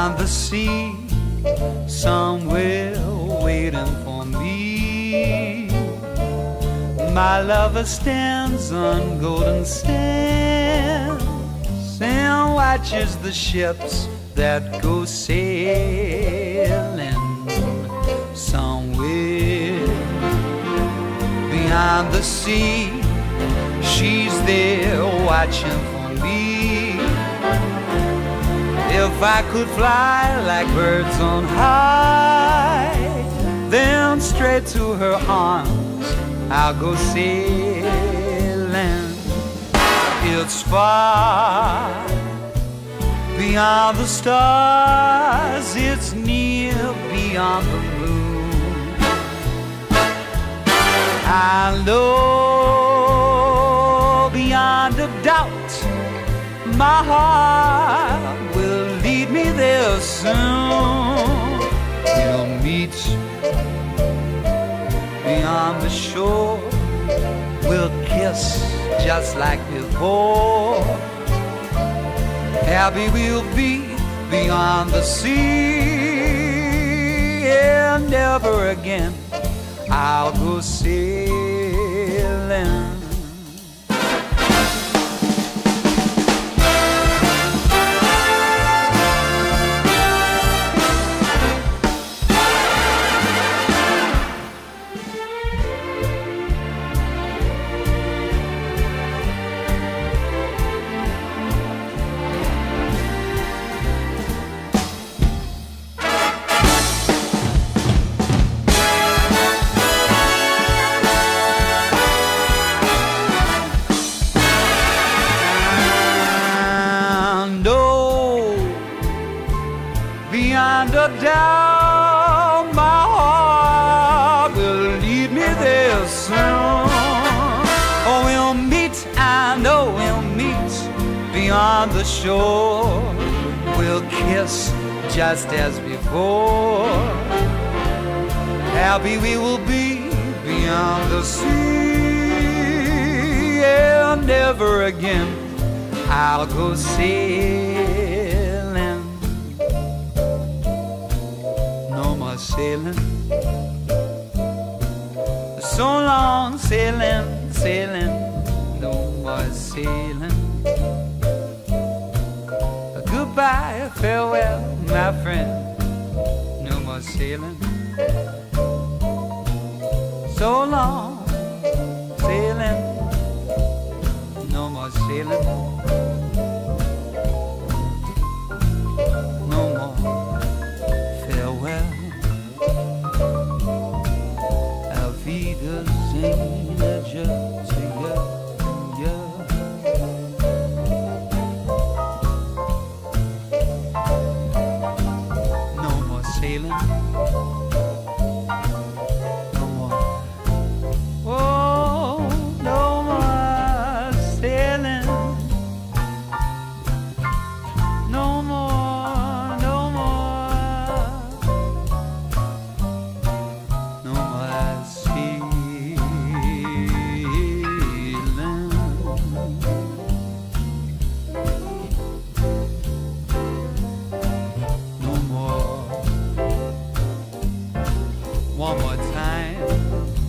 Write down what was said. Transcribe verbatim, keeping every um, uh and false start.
beyond the sea, somewhere waiting for me. My lover stands on golden sands and watches the ships that go sailing. Somewhere beyond the sea, she's there watching for me. If I could fly like birds on high, then straight to her arms I'll go sailing. It's far beyond the stars, it's near beyond the moon. I know beyond a doubt my heart will lead me there soon. We'll meet beyond the shore, we'll kiss just like before. Happy we'll be beyond the sea, and never again I'll go sailing. Beyond a doubt, my heart will lead me there soon. Oh, we'll meet, I know we'll meet beyond the shore. We'll kiss just as before. Happy we will be beyond the sea, and never again I'll go sailing. Sailing, so long sailing, sailing, no more sailing. Goodbye, farewell, my friend, no more sailing. So long sailing, no more sailing. No more farewell. No more sailing, no more. Oh, no more sailing, no more, no more, no more sailing. One more time.